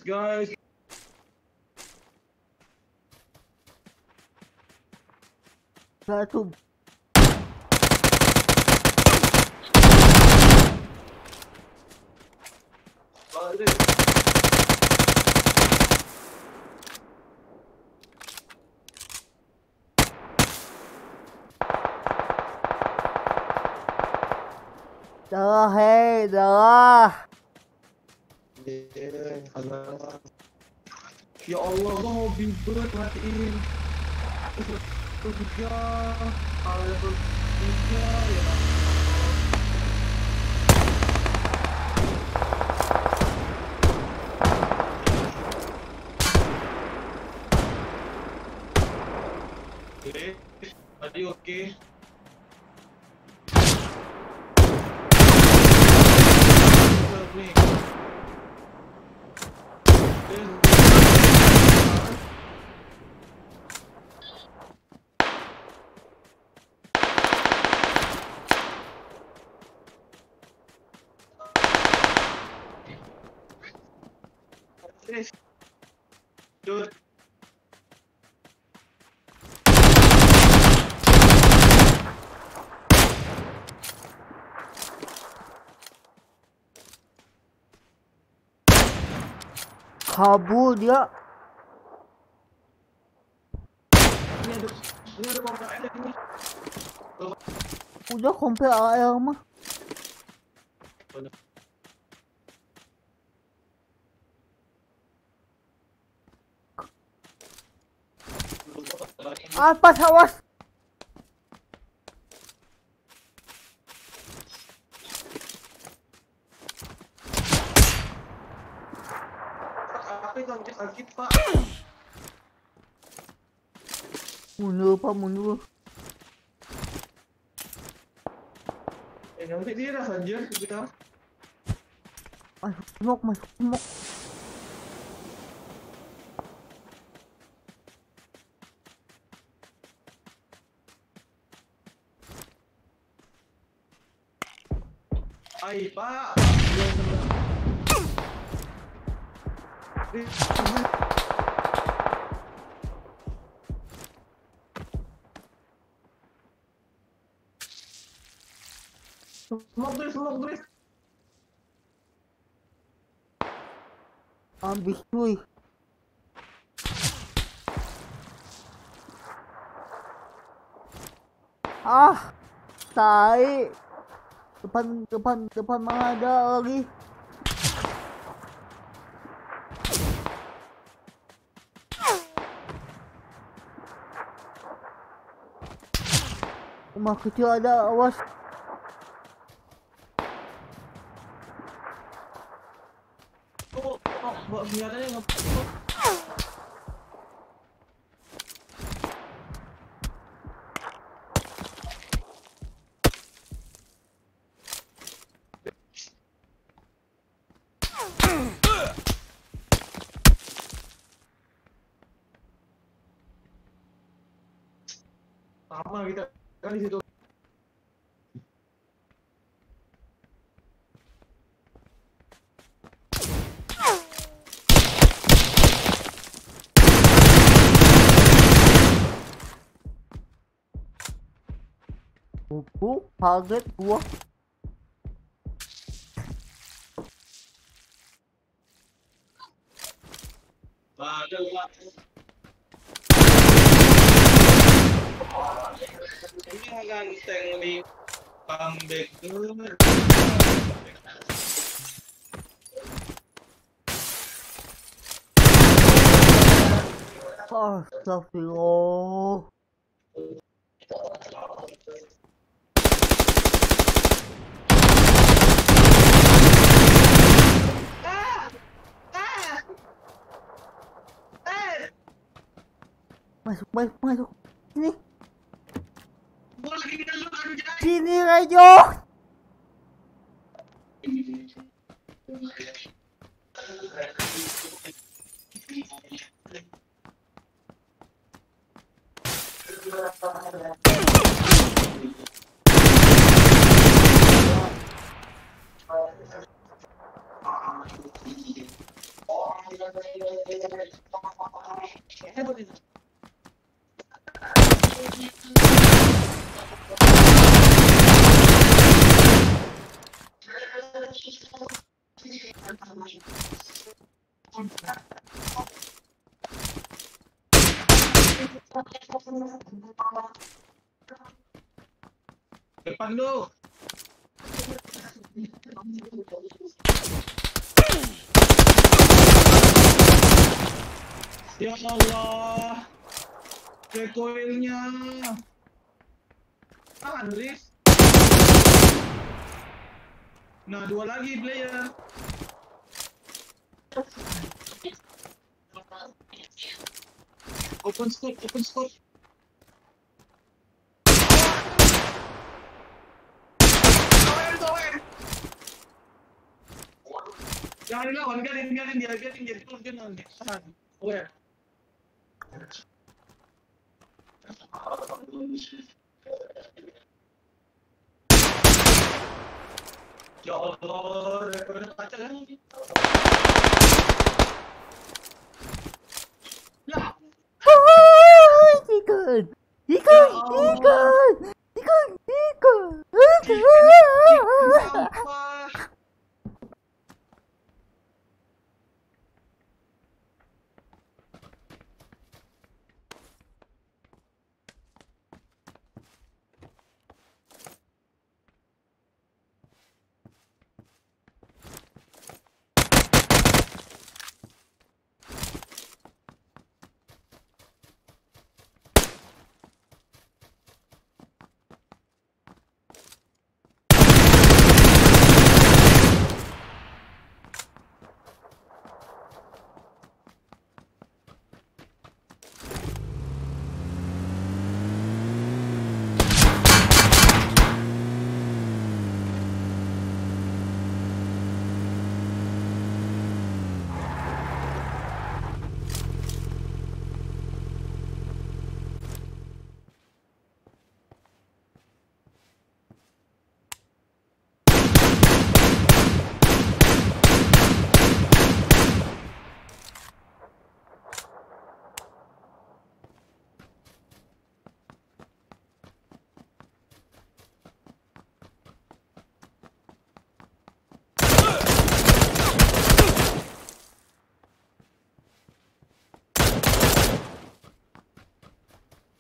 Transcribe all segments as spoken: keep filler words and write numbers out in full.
guys. Satu. Ada. Darah, hei, darah. Ya Allah, gua hobi banget matiin. Tiga, ada tiga ya. Oke, tadi oke. Dude. Kabur dia. Ini ada, ini ada pompa air ini. Udah komplit air mah. Apa awas? Apa yang sakit, Pak? Mundur pak, mundur. Eh, nanti dia dah anjir kita. Masuk smoke, masuk smoke. Ai, Pak. Smoke dulu, smoke dulu. Habis cuy. Ah, tai. Depan, depan, depan mana ada lagi? Rumah kecil ada, awas. Oh, oh, bawa senjatanya nggak? Sama kita kan di situ. Buku, target gua. Ada Pak. Ini ganteng di comeback dulu. Astagfirullah. Masuk, masuk, masuk. Sini. Sini, Rejo. Depan lu. Ya Allah. Recoilnya. Tahan, Riz. Nah, dua lagi player. Open scope, open scope. Tower, tower. Jangan dilawan, biarin, biarin dia, biarin dia. Terus dia nanti. Tahan. Tower. Ya Allah, rekornya kaca kan? Lah, Chicken! Chicken! Chicken! Chicken! Chicken! sampah.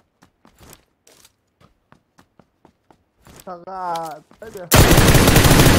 Sangat ada.